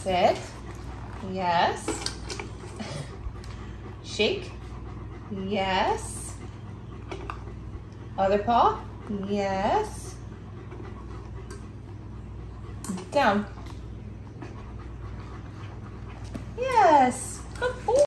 it. Yes. Shake. Yes. Other paw. Yes. Down. Yes. Good boy.